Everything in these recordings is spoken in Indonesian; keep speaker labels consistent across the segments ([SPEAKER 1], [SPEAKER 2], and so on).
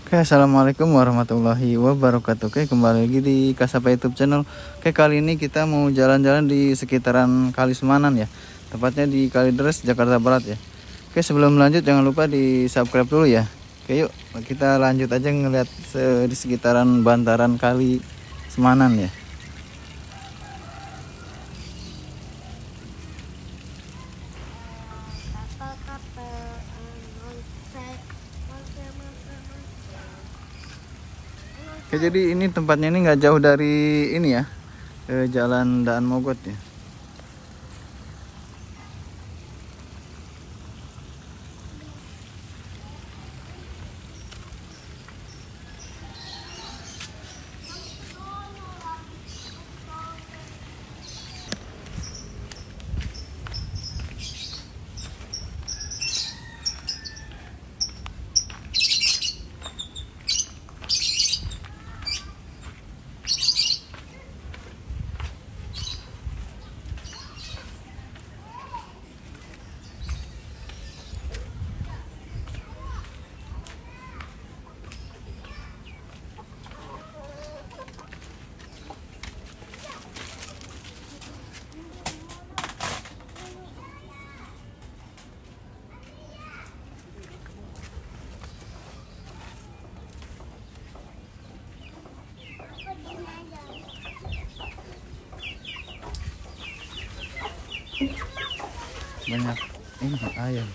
[SPEAKER 1] Oke, assalamualaikum warahmatullahi wabarakatuh. Oke, kembali lagi di Kasapa YouTube channel. Oke, kali ini kita mau jalan-jalan di sekitaran Kali Semanan ya, tepatnya di Kalideres, Jakarta Barat ya. Oke, sebelum lanjut jangan lupa di subscribe dulu ya. Oke, yuk kita lanjut aja ngeliat di sekitaran bantaran Kali Semanan ya. Oke, jadi ini tempatnya ini nggak jauh dari ini ya, Jalan Daan Mogot ya. Banyak ini ayam.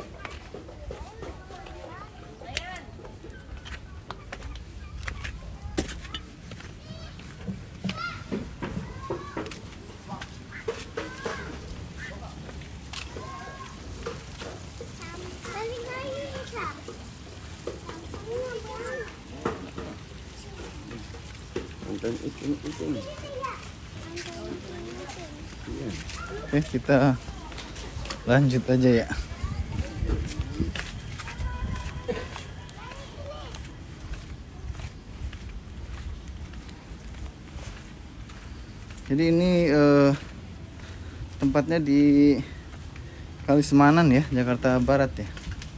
[SPEAKER 1] Oke, kita lanjut aja ya. Jadi ini tempatnya di Kali Semanan ya, Jakarta Barat ya.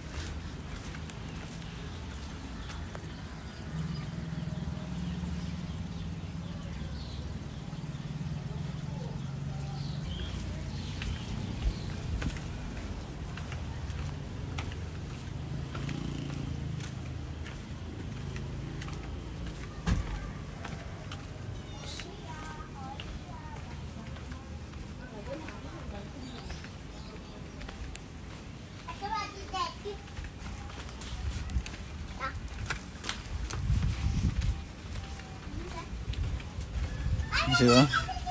[SPEAKER 1] Coba.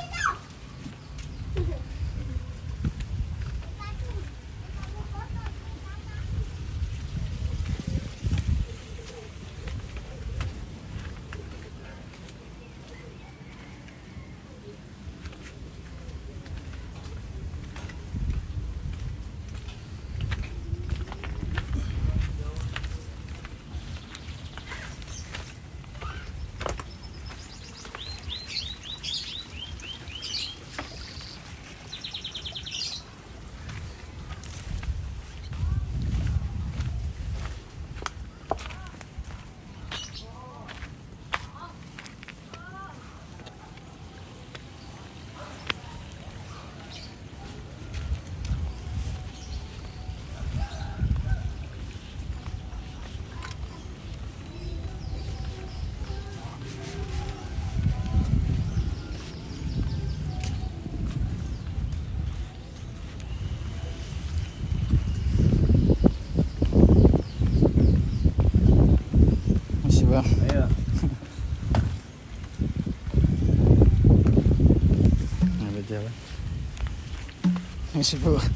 [SPEAKER 1] Ayo. Ada jalan. Masih Bu.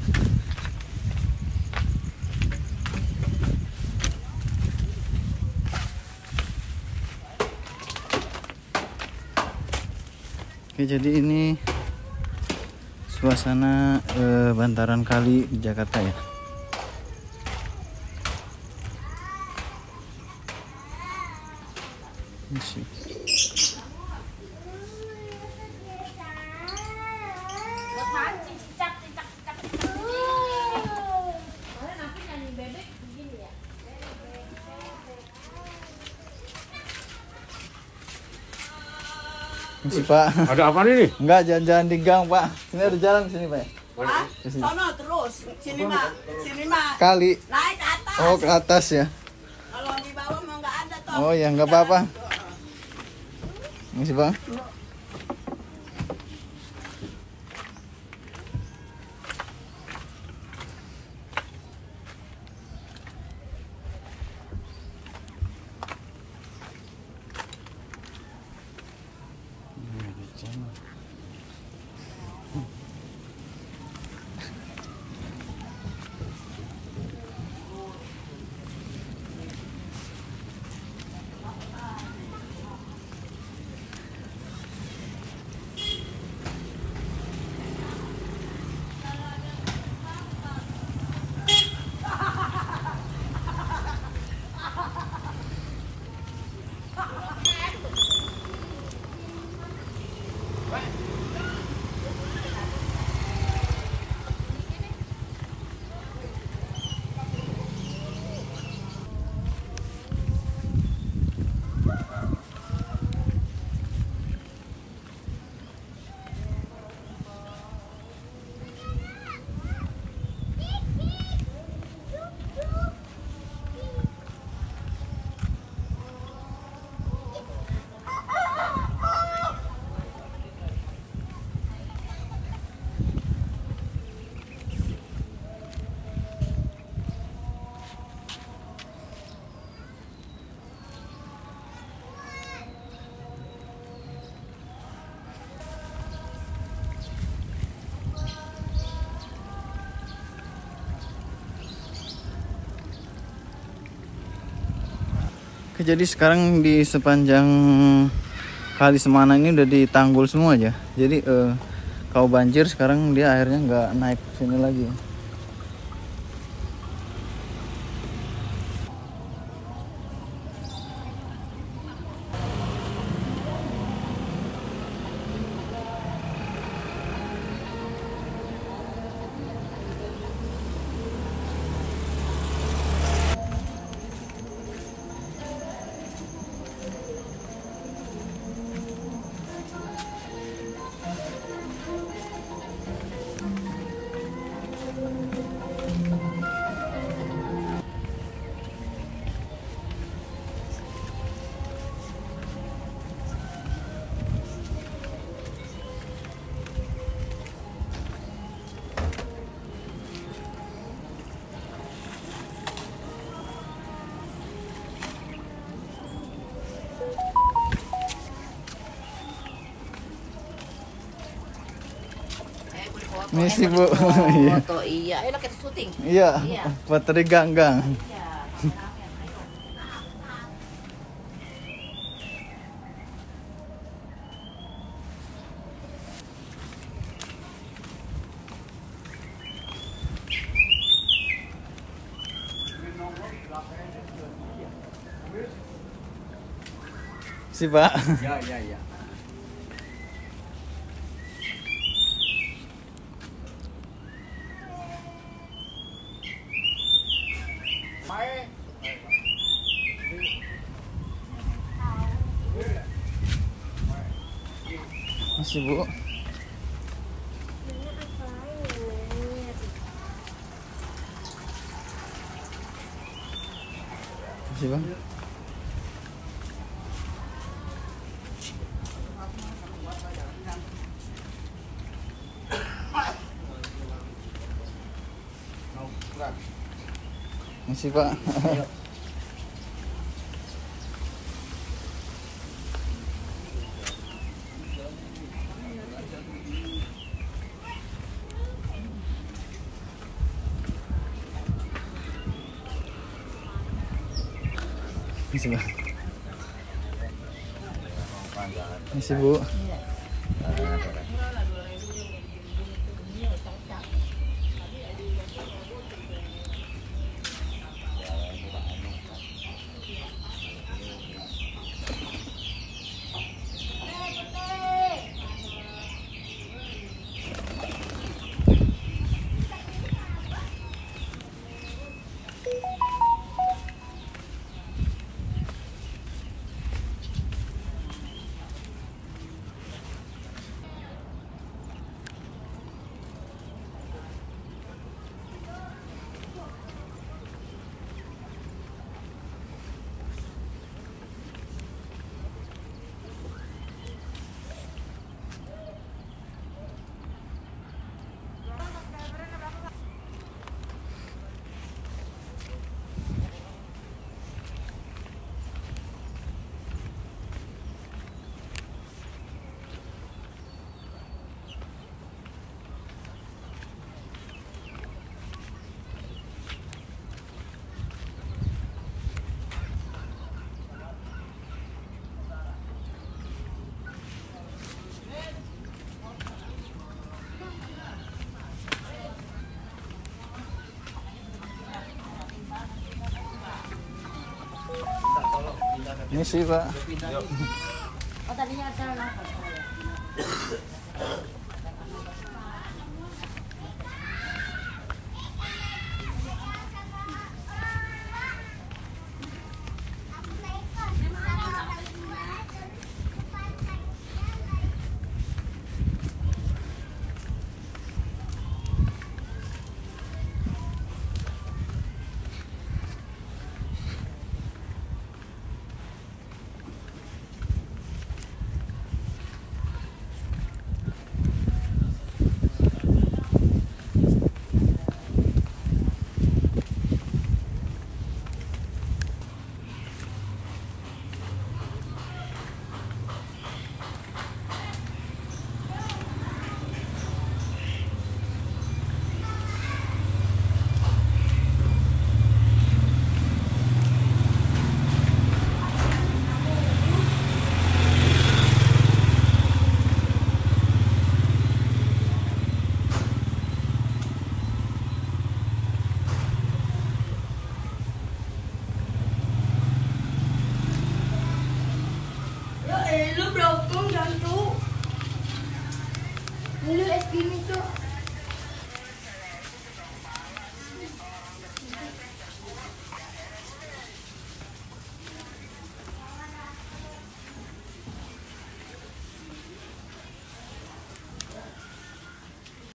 [SPEAKER 1] Oke, jadi ini suasana bantaran kali di Jakarta ya. Masih. Misi Pak.
[SPEAKER 2] Ada apa nih?
[SPEAKER 1] Enggak, jalan-jalan di gang Pak. Sini ada jalan sini Pak.
[SPEAKER 3] Hah? Sono terus. Sini mah.
[SPEAKER 1] Kali.
[SPEAKER 3] Naik ke atas.
[SPEAKER 1] Oh ke atas ya.
[SPEAKER 3] Kalau di bawah mah nggak ada toh.
[SPEAKER 1] Oh ya nggak apa-apa. Misi Pak. Oke, jadi sekarang di sepanjang Kali Semana ini udah ditanggul semua aja. Jadi kalau banjir sekarang dia airnya nggak naik ke sini lagi. Misi Bu. Iya.
[SPEAKER 3] Foto iya. Ayo kita syuting.
[SPEAKER 1] Iya.
[SPEAKER 3] Iya.
[SPEAKER 1] Foto di gang-gang.
[SPEAKER 3] Iya.
[SPEAKER 1] Si Pak.
[SPEAKER 2] Ya.
[SPEAKER 1] Masih Bu. Masih Bang. Masih Pak. Masih Bang. Masih Bu. Ini sih Pak.
[SPEAKER 2] Oh tadinya ada nafas. Lu belakang jangan tuh. Lu es gini tuh.